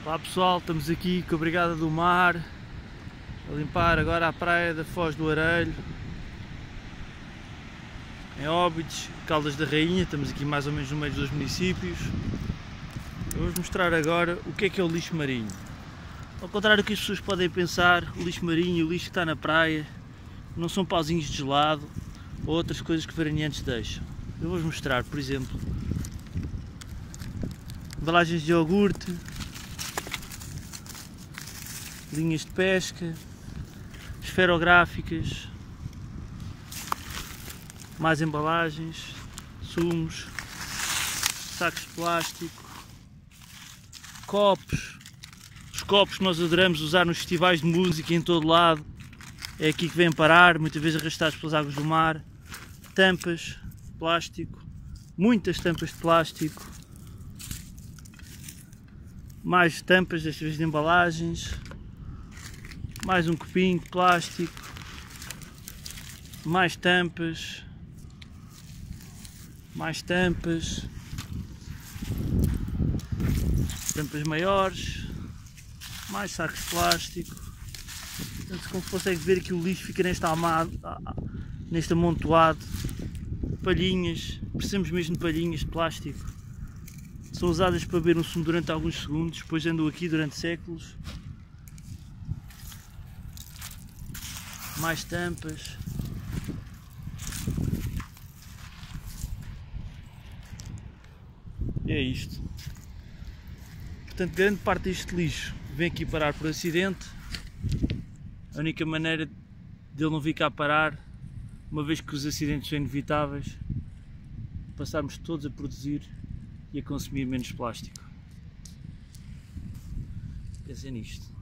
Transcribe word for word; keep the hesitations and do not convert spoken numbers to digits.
Olá pessoal, estamos aqui com a Brigada do Mar a limpar agora a praia da Foz do Arelho, em Óbidos, Caldas da Rainha. Estamos aqui mais ou menos no meio dos municípios. Eu vou-vos mostrar agora o que é que é o lixo marinho. Ao contrário do que as pessoas podem pensar, o lixo marinho e o lixo que está na praia não são pauzinhos de gelado ou outras coisas que veraneantes deixam. Eu vou-vos mostrar, por exemplo, embalagens de iogurte, linhas de pesca, esferográficas, mais embalagens, sumos, sacos de plástico, copos, os copos que nós adoramos usar nos festivais de música em todo lado, é aqui que vêm parar, muitas vezes arrastados pelas águas do mar, tampas de plástico, muitas tampas de plástico, mais tampas, desta vez de embalagens, mais um copinho de plástico, mais tampas, mais tampas, tampas maiores, mais sacos de plástico. Portanto, como consegue ver aqui, o lixo fica neste amado, neste amontoado, palhinhas, precisamos mesmo de palhinhas de plástico. São usadas para beber um sumo durante alguns segundos, depois andam aqui durante séculos. Mais tampas. E é isto. Portanto, grande parte deste lixo vem aqui parar por acidente. A única maneira de ele não vir cá parar, uma vez que os acidentes são inevitáveis, passarmos todos a produzir e a consumir menos plástico. Pensem nisto.